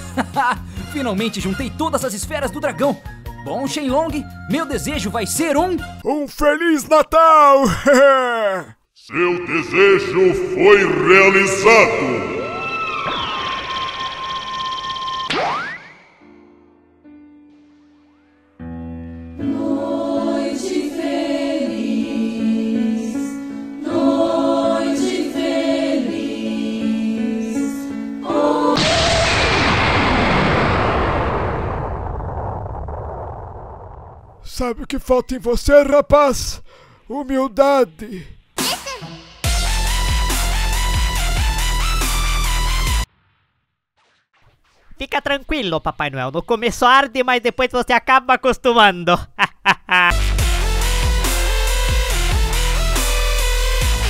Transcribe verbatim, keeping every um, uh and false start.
Finalmente juntei todas as esferas do dragão. Bom, Shenlong, meu desejo vai ser um... Um Feliz Natal! Seu desejo foi realizado! Noite feliz, noite feliz. Oh. Sabe o que falta em você, rapaz? Humildade. Fica tranquilo, Papai Noel. No começo arde, mas depois você acaba acostumando.